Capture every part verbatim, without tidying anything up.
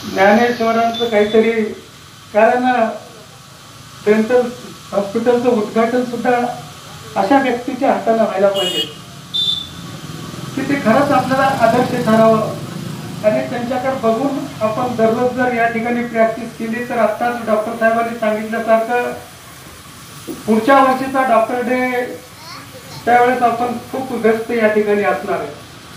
ज्ञानेश्वरांचं काहीतरी, कारण डेंटल हॉस्पिटलचं उद्घाटन सुद्धा अशा व्यक्तीच्या हाताने व्हायला पाहिजे की ते खरंच आपल्याला आदर्श ठरावं. आणि त्यांच्याकडे बघून आपण दररोज जर या ठिकाणी प्रॅक्टिस केली तर आत्ताच डॉक्टर साहेबांनी सांगितल्यासारखं पुढच्या वर्षीचा डॉक्टर डे त्यावेळेस आपण खूप व्यस्त या ठिकाणी असणार आहे.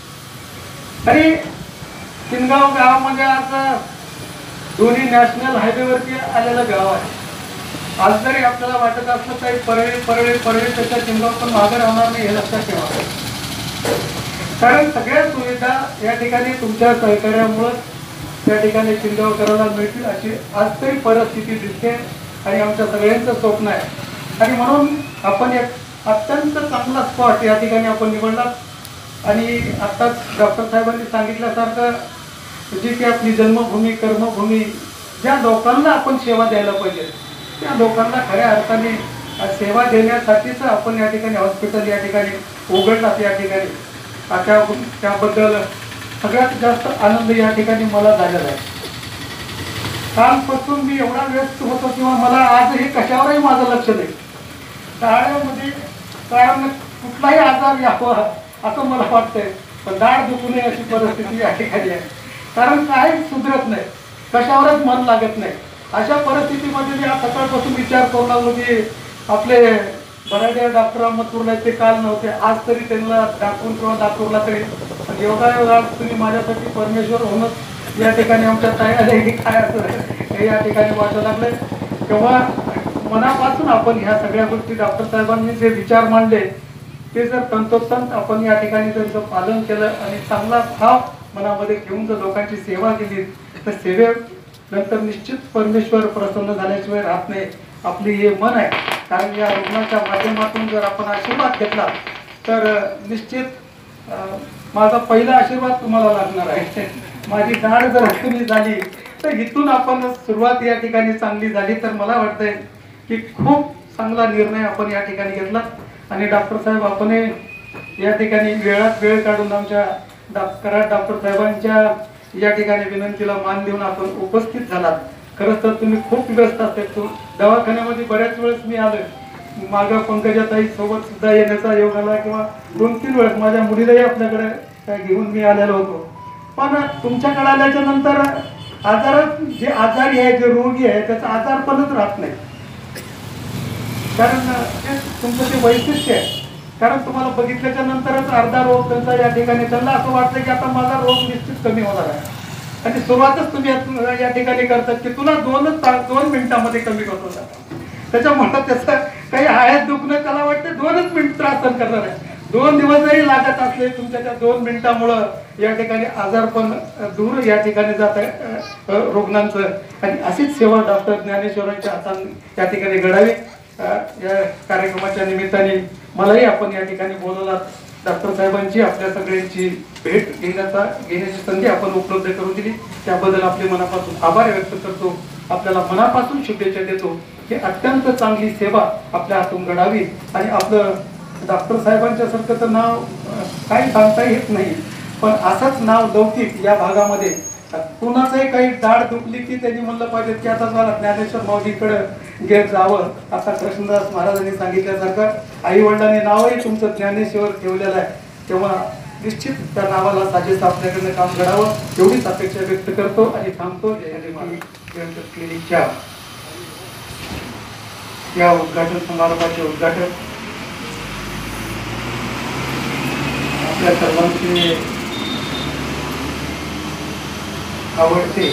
आणि किनगाव गाव म्हणजे आता दोन्ही नॅशनल हायवेवरती आलेलं गाव आहे. आज जरी आपल्याला वाटत असलं काही परळे परळे परळे त्याच्या किनगाव पण मागे राहणार नाही हे लक्षात ठेवा. कारण सगळ्या सुविधा या ठिकाणी तुमच्या सहकार्यामुळे त्या ठिकाणी किनगाव करायला मिळतील अशी आज तरी परिस्थिती दिसते आणि आमच्या सगळ्यांचं स्वप्न आहे. आणि म्हणून आपण एक अत्यंत चांगला स्पॉट या ठिकाणी आपण निवडला. आणि आत्ताच डॉक्टर साहेबांनी सांगितल्यासारखं जी की आपली जन्मभूमी कर्मभूमी ज्या लोकांना आपण सेवा द्यायला पाहिजे त्या लोकांना खऱ्या अर्थाने सेवा देण्यासाठीच आपण या ठिकाणी हॉस्पिटल या ठिकाणी उघडलात. या ठिकाणी त्या त्याबद्दल सगळ्यात जास्त आनंद या ठिकाणी मला झालेला आहे. कालपासून मी एवढा व्यस्त होतो किंवा मला आजही कशावरही माझं लक्ष नाही. टाळ्यामध्ये कारण कुठलाही आजार यावा असं मला वाटतंय, पण दाढ दुखू नये अशी परिस्थिती या ठिकाणी आहे. कारण काहीच सुधरत नाही, कशावरच मन लागत नाही. अशा परिस्थितीमध्ये मी आज सकाळपासून विचार करू लागलो की आपले बऱ्याच डॉक्टर मथुरला ते काल नव्हते, आज तरी त्यांना दाखवून किंवा दाखवला तरी योगायोगा तुम्ही माझ्यासाठी परमेश्वर होणं या ठिकाणी आमच्या तयारी काय असं हे या ठिकाणी वाटायला लागले. तेव्हा मनापासून आपण ह्या सगळ्या गोष्टी डॉक्टर साहेबांनी जे विचार मांडले ते जर तंतोतंत आपण या ठिकाणी त्यांचं पालन केलं आणि चांगला भाव मनामध्ये घेऊन जर लोकांची सेवा केली तर सेवेनंतर निश्चित परमेश्वर प्रसन्न झाल्याशिवाय राहत नाही. आपली हे मन आहे. कारण या रुग्णाच्या माध्यमातून जर आपण आशीर्वाद घेतला तर निश्चित माझा पहिला आशीर्वाद तुम्हाला लागणार आहे. माझी दाढ जर तुम्ही झाली तर इथून आपण सुरुवात या ठिकाणी चांगली झाली तर मला वाटतंय की खूप चांगला निर्णय आपण या ठिकाणी घेतला. आणि डॉक्टर साहेब आपण या ठिकाणी वेळात वेळ काढून आमच्या डॉक्टर डॉक्टर साहेबांच्या या ठिकाणी विनंतीला मान देऊन आपण उपस्थित झालात. खरंच तर तुम्ही खूप व्यस्त असतात. तो दवाखान्यामध्ये बऱ्याच वेळेस मी आलोय, मागं पंकजाताई सोबत सुद्धा येण्याचा योग आला किंवा दोन तीन वेळेस माझ्या मुलीलाही आपल्याकडे घेऊन मी आलेलो होतो. पण तुमच्याकडे आल्याच्या नंतर आजारात जे आजारी आहे जे रोगी आहे त्याचा आजारपणच राहत नाही. कारण ते तुमचं ते वैशिष्ट्य आहे. कारण तुम्हाला बघितल्याच्या नंतरच अर्धा रोग त्यांचा या ठिकाणी त्यांना असं वाटतं की आता माझा रोग निश्चित कमी होणार आहे. आणि सुरुवातच तुम्ही या ठिकाणी करतात की तुला दोनच तास दोन मिनिटांमध्ये कमी करतो जातात. त्याच्यामुळे त्याचं काही आहेत दुखणं त्याला वाटतं दोनच मिनिट त्रास सहन करणार आहे. दोन दिवस जरी लागत असले तुमच्या त्या दोन मिनिटामुळं या ठिकाणी आजारपण दूर या ठिकाणी जात आहे रुग्णांचं. आणि अशीच सेवा डॉक्टर ज्ञानेश्वरांच्या हाताने या ठिकाणी घडावी. या कार्यक्रमाच्या निमित्ताने मलाही आपण या ठिकाणी बोलवला. डॉक्टर साहेबांची आपल्या सगळ्यांची भेट घेण्याचा घेण्याची संधी आपण उपलब्ध करून दिली त्याबद्दल आपले मनापासून आभार व्यक्त करतो. आपल्याला मनापासून शुभेच्छा देतो की अत्यंत चांगली सेवा आपल्या हातून घडावी. आणि आपलं डॉक्टर साहेबांच्या सारखं तर नाव काही सांगता येत नाही, पण असंच नाव लौकिक या भागामध्ये कुणाचंही काही दाढ दुखली की त्यांनी म्हणलं पाहिजे की आता मला ज्ञानेश्वर माऊलीकडे घेत जावं. आता कृष्णदास महाराजांनी सांगितल्यासारखं आई वडिलांनी नावही तुमचं ज्ञानेश्वर ठेवलेलं आहे. तेव्हा निश्चित त्या नावाला साजेस आपल्याकडनं काम घडावं एवढीच अपेक्षा व्यक्त करतो आणि थांबतो. क्लिनिकच्या या उद्घाटन समारंभाचे उद्घाटन आपल्या सर्वांचे आवडते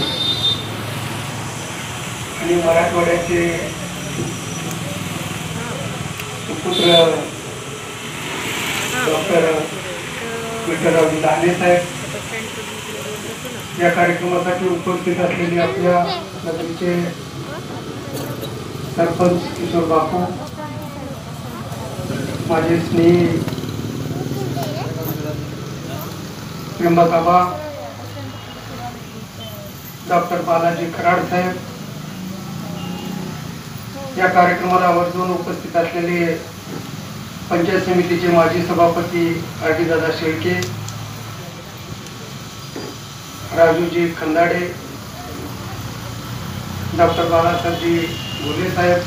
आणि मराठवाड्याचे सुपुत्र डॉक्टर विठ्ठलराव दाने साहेब या कार्यक्रमासाठी उपस्थित असलेले आपल्या नगरीचे सरपंच किशोर बापू, माझे स्नेही त्र्यंबकाबा, डॉक्टर बालाजी कराड साहेब, या कार्यक्रमाला आवर्जून उपस्थित असलेले पंचायत समितीचे माजी सभापती आरटीदादा शेळके, राजूजी खंदाडे, डॉक्टर बाळासाहेबजी घोले साहेब,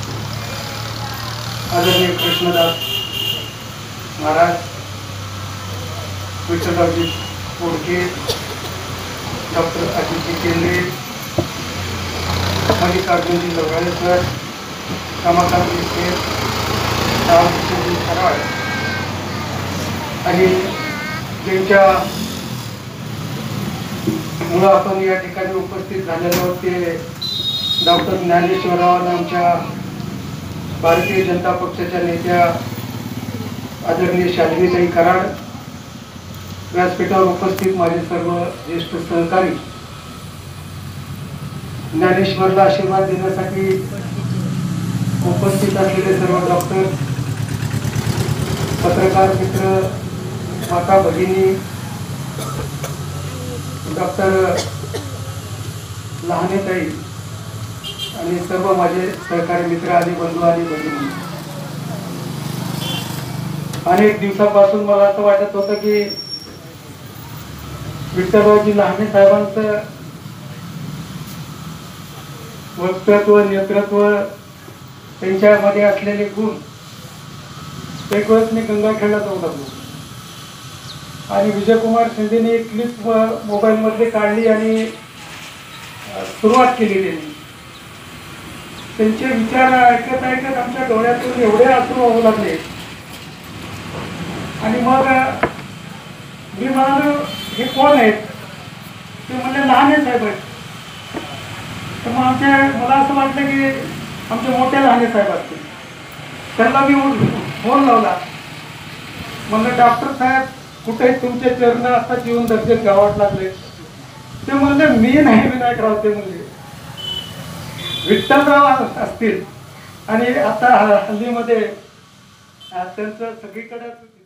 आदरणीय कृष्णदास महाराज, विठ्ठलरावजी कोडके, डॉक्टर अजितजी केंद्रे, मल्लिकार्जुनजी लवराळे सर, रमाकांतजी शेठ, रामकृष्णजी कराड आणि ज्यांच्या मुळे आपण या ठिकाणी उपस्थित झालेलो ते डॉक्टर ज्ञानेश्वरराव, आमच्या भारतीय जनता पक्षाच्या नेत्या आदरणीय शालिनीताई कराड, व्यासपीठावर उपस्थित माझे सर्व ज्येष्ठ सहकारी, ज्ञानेश्वरला आशीर्वाद देण्यासाठी उपस्थित असलेले सर्व डॉक्टर, पत्रकार मित्र, माता भगिनी, डॉक्टर लहानेताई आणि सर्व माझे सहकारी मित्र आणि बंधू आणि भगिनी, अनेक दिवसापासून मला असं वाटत होतं की विठ्ठलरावजी लहाने साहेबांचं वक्तृत्व, नेतृत्व, त्यांच्यामध्ये असलेले गुण एक वेळेस मी गंगाखेडला जाऊन लागलो आणि विजयकुमार शिंदेने एक क्लिप मोबाईल मध्ये काढली आणि सुरुवात केली त्यांनी. त्यांचे विचार ऐकत ऐकत आमच्या डोळ्यातून एवढे अश्रू वाहू लागले आणि मग मी म्हणालो हे कोण आहेत? ते म्हणले लहाने साहेब आहेत. तर मग आमच्या मला असं वाटलं की आमचे मोठे लहाने साहेब असतील. त्यांना मी फोन लावला, म्हणलं डॉक्टर साहेब कुठे तुमचे चरण आता जीवन दर्शन गावात लागले. ते म्हणले मी नाही विनायकराव, ते म्हणले विठ्ठलराव असतील. आणि आता हल्लीमध्ये त्यांचं सगळीकडे